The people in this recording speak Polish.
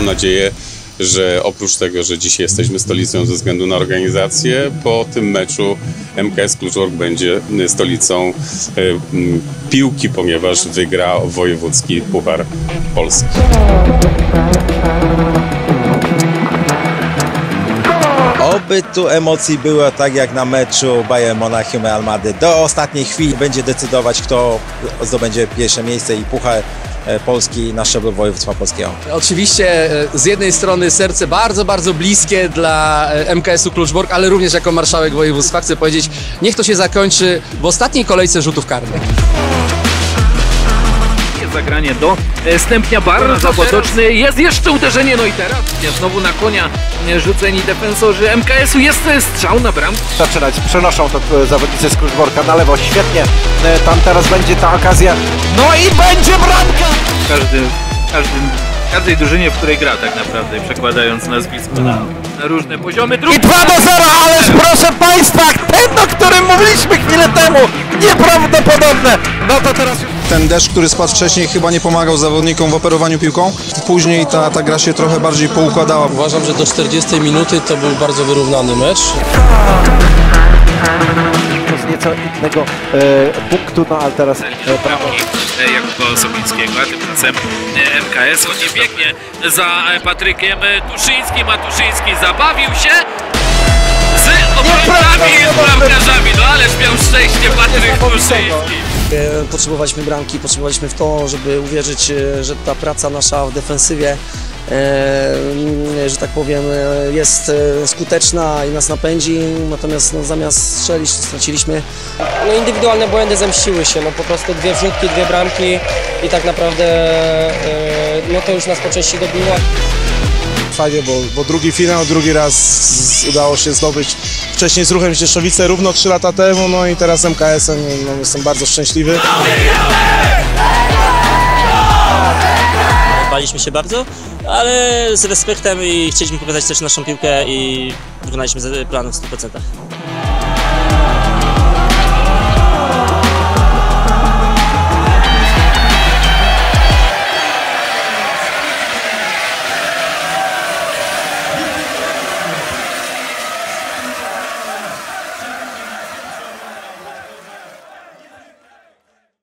mam nadzieję, że oprócz tego, że dzisiaj jesteśmy stolicą ze względu na organizację, po tym meczu MKS Kluczbork będzie stolicą piłki, ponieważ wygra wojewódzki Puchar Polski. Oby tu emocji było tak jak na meczu Bayern Monachium Real Madryt. Do ostatniej chwili będzie decydować, kto zdobędzie pierwsze miejsce i Puchar Polski na szczeblu województwa polskiego. Oczywiście z jednej strony serce bardzo, bardzo bliskie dla MKS-u Kluczbork, ale również jako marszałek województwa chcę powiedzieć, niech to się zakończy w ostatniej kolejce rzutów karnych. Zagranie do Stępnia, bardzo potoczny, jest jeszcze uderzenie, no i teraz znowu na konia rzuceni defensorzy MKS-u, jest strzał na bramkę. Zaczynać, przenoszą to zawodnicy z Kluczborka na lewo, świetnie, tam teraz będzie ta okazja, no i będzie bramka! Każdej drużynie, w której gra tak naprawdę, przekładając nazwisko na różne poziomy. I 2-0, ależ proszę Państwa, ten, o którym mówiliśmy chwilę temu, nieprawdopodobne, no to teraz już... Ten deszcz, który spadł wcześniej, chyba nie pomagał zawodnikom w operowaniu piłką. Później ta gra się trochę bardziej poukładała. Uważam, że do 40 minuty to był bardzo wyrównany mecz. Z nieco innego punktu, no ale teraz... Jakuba Sobińskiego, a tymczasem MKS chodzi biegnie za Patrykiem Tuszyńskim, a Tuszyński zabawił się z obrońcami i bramkarzami, no ależ miał szczęście Patryk Tuszyński. Potrzebowaliśmy bramki, potrzebowaliśmy w to, żeby uwierzyć, że ta praca nasza w defensywie, że tak powiem, jest skuteczna i nas napędzi, natomiast no, zamiast strzelić, straciliśmy. No, indywidualne błędy zemściły się, no, po prostu 2 wrzutki, 2 bramki i tak naprawdę no, to już nas po części dobiło. Fajnie, bo drugi finał, drugi raz udało się zdobyć. Wcześniej z Ruchem Cieszowice równo 3 lata temu, no i teraz MKS-em, no, jestem bardzo szczęśliwy. Baliśmy się bardzo, ale z respektem i chcieliśmy pokazać też naszą piłkę i wykonaliśmy plan w 100%.